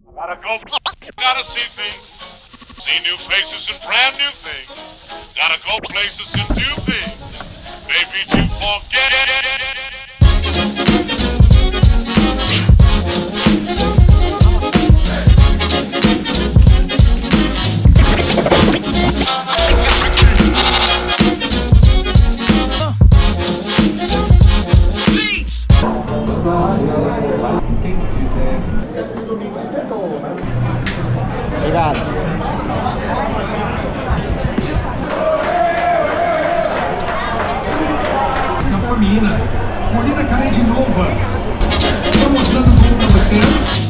Gotta go, gotta see things, see new faces and brand new things. Gotta go places and do things, maybe to forget. Obrigado. Campo Menina, Molina Carente Nova. Estou mostrando tudo para você.